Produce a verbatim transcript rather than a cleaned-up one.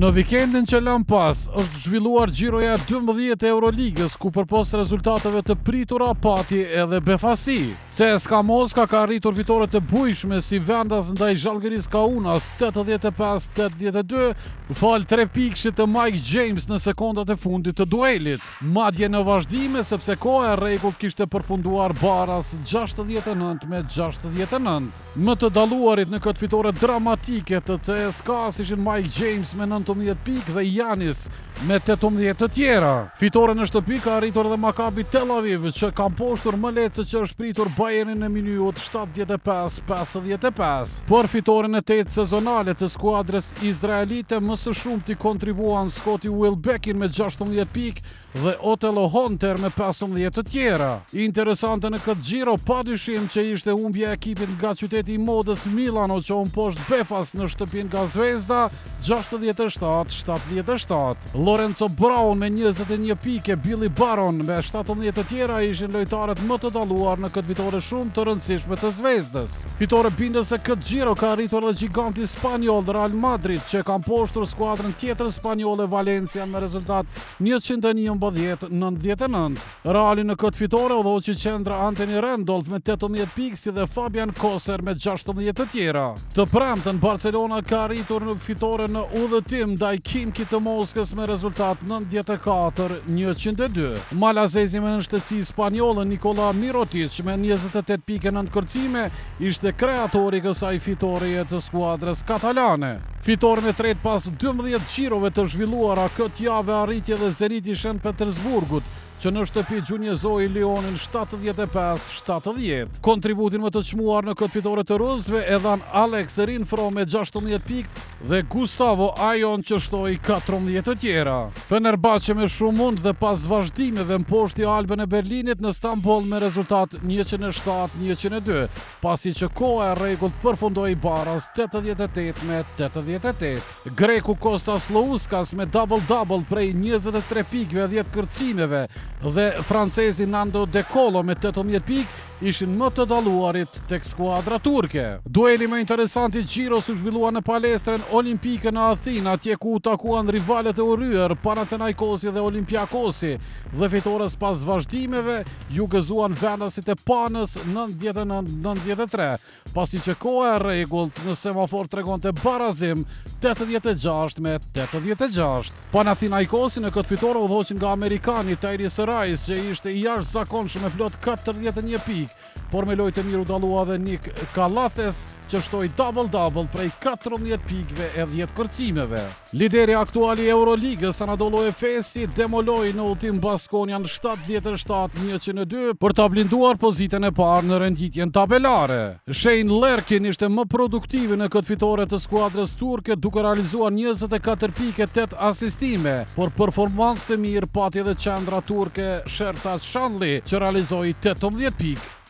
Në vikendin që lëm pas, është zhvilluar gjiroja dymbëdhjetë e Euroligës, ku përpos rezultateve të pritura pati edhe befasi. C S K A Moska ka arritur fitore të bujshme si vendas ndaj Zalgiris Kaunas tetëdhjetë e pesë tetëdhjetë e dy, fal tre pikëshit të Mike James në sekondat e fundit të duelit. Madje në vazhdime, sepse koha e rregullt kishte përfunduar baras gjashtëdhjetë e nëntë me gjashtëdhjetë e nëntë. Më të dalluarit në këtë fitore dramatike të C S K A-s ishin Mike James me nëntëmbëdhjetë pikë dhe Janis me tetëmbëdhjetë të tjera. Fitore në shtëpi ka arritur edhe Maccabi Tel Aviv, që ka mposhtur më lehtë se që është pritur Bayernin e Minjut shtatëdhjetë e pesë pesëdhjetë e pesë. Për fitoren e tetë sezonale të skuadrës izraelite, më së shumti kontribuan Scotty Wilbekin me gjashtëmbëdhjetë pikë dhe Otello Hunter me pesëmbëdhjetë të tjera. Interesante në këtë gjiro, padyshim që ishte humbja e ekipit nga qyteti i modës Milano, që u mposht Befas në shtëpinë nga Zvezda gjashtëdhjetë e shtatë shtatëdhjetë e shtatë. Lorenzo Brown me njëzet e një pike, Billy Baron me shtatëmbëdhjetë të tjera ishin lojtarët më të dalluar në këtë fitore shumë të rëndësishme të Zvezdës. Fitore bindës se këtë gjiro ka arritur edhe giganti spanjoll Real Madrid, që ka mposhtur skuadrën tjetër spanjolle Valencia me rezultat njëqind e njëmbëdhjetë nëntëdhjetë e nëntë. Reali në këtë fitore udhëhoqi qendra Anthony Randolph me tetëmbëdhjetë pikë, si dhe Fabian Koser me gjashtëmbëdhjetë të tjera. Të premten Barcelona ka arritur në fitore në udhëtim ndaj Khimki të Moskës me rezultat nëntëdhjetë e katër njëqind e dy. Malazezi me nënshtëtsi spanjollën Nikola Mirotic me njëzet e tetë pikë nëntë kërcime ishte kreatori kësaj fitoreje të skuadrës katalane. Fitoren e tretë pas dymbëdhjetë gjirove të zhvilluara këtë javë arritje dhe Zeniti Shën Petersburgut, që në shtëpi gjunjëzoi Lionin shtatëdhjetë e pesë shtatëdhjetë. Kontributin më të çmuar në këtë fitore të rusëve e dhan Alex Rinfro me gjashtëmbëdhjetë pikë dhe Gustavo Ajon që shtoi katërmbëdhjetë të tjera. Fenerbahçe me shumë mund dhe pas vazhdimeve mposhti Albën e Berlinit në Stamboll me rezultat njëqind e shtatë njëqind e dy, pasi që koha e rregullt përfundoi baras tetëdhjetë e tetë me tetëdhjetë e tetë. Greku Kostas Louskas me double-double prej njëzet e tre pikëve e dhjetë kërcimeve dhe francezi Nando De Colo me tetëmbëdhjetë pikë ishin më të dalluarit tek skuadra turke. Dueli më interesant i Gjiros u zhvillua në palestren olimpike në Athinë, atje ku u takuan rivalet e urryer Panathinaikosi dhe Olympiakosi, dhe fitores pas vazhdimeve ju gëzuan vendasit e Panës nëntëdhjetë e nëntë nëntëdhjetë e tre, pasi që koha e rregullt në semafor tregonte barazim tetëdhjetë e gjashtë me tetëdhjetë e gjashtë. Panathinaikosi në këtë fitore udhëhoqin nga amerikani Tyrese Rice, që ishte i jashtëzakonshëm me plot katërdhjetë e një pikë, por me lojtë e miru dallua dhe Nick Calathes, që shtoi double-double prej katërmbëdhjetë pikëve e dhjetë kërcimeve. Lideri aktuali i Euroligës, Anadolu Efesi, demoloi në ultim Baskonian shtatëdhjetë e shtatë njëqind e dy për ta blinduar pozitën e parë në renditjen tabelare. Shane Larkin ishte më produktiv në këtë fitore të skuadrës turke, duke realizuar njëzet e katër pikë e tetë asistime, por performancë të mirë pati edhe qendra turke Shertas Shanli, që realizoi tetëmbëdhjetë pikë.